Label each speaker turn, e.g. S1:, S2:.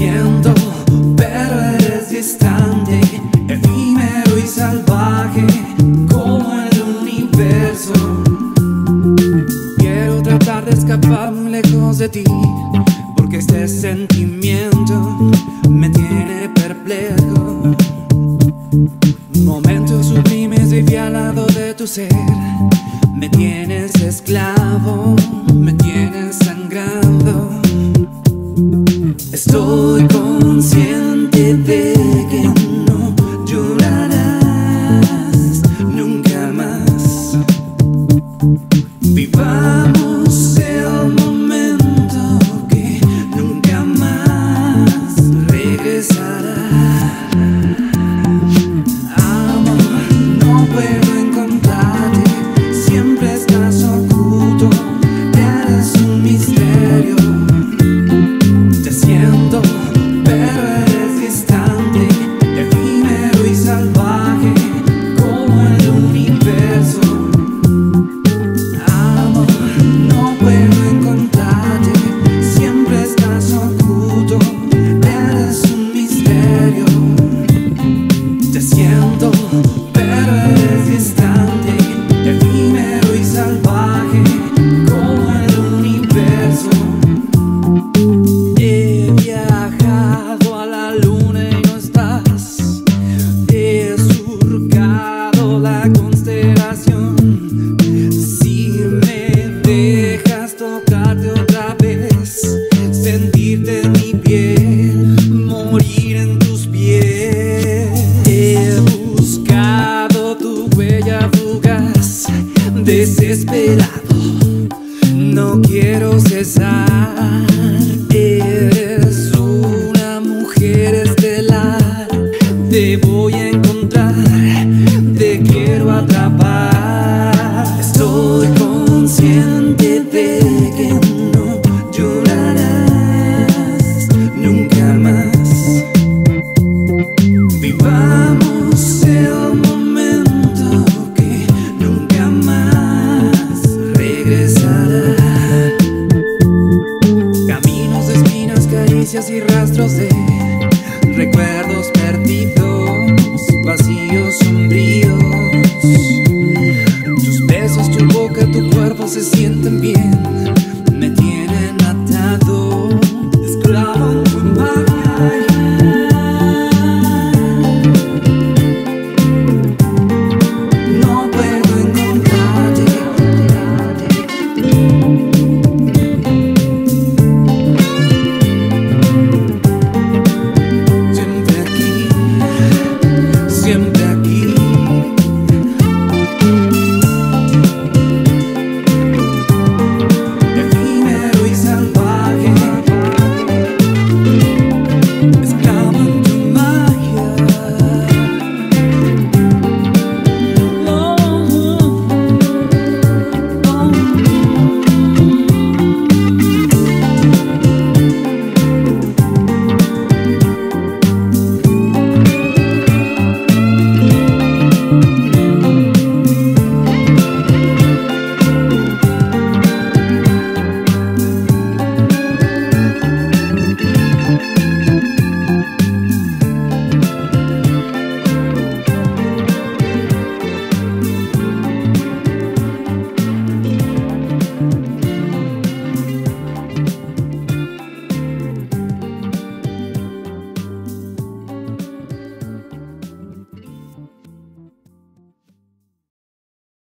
S1: siento, pero eres distante, efímero y salvaje como el universo. Quiero tratar de escapar muy lejos de ti, porque este sentimiento me tiene perplejo. Momentos sublimes viví al lado de tu ser. Me tienes esclavo, me tienes sangrando. Estoy consciente de que no llorarás nunca más. Vivamos el momento que nunca más regresará. Amor, no puedo encontrarte, siempre estás oculto, eres un misterio. Te siento, pero eres distante, efímero y salvaje como el universo. Amor, no puedo encontrarte, siempre estás oculto, eres un misterio. Te siento, pero eres distante, efímero y salvaje como el universo. He viajado a la luna y no estás. He surcado la constelación. Si me dejas tocarte otra vez, sentirte en mi piel, morir en tus pies. He buscado tu huella fugaz, desesperado, no quiero cesar. Eres una mujer estelar, te voy a encontrar, te quiero atrapar. Estoy consciente de que no llorarás nunca más. Vivamos el momento que nunca más regresará. Caminos de espinas, caricias y rastros de recuerdos perdidos, vacíos sombríos. Tus besos, tu boca, tu cuerpo se sienten bien.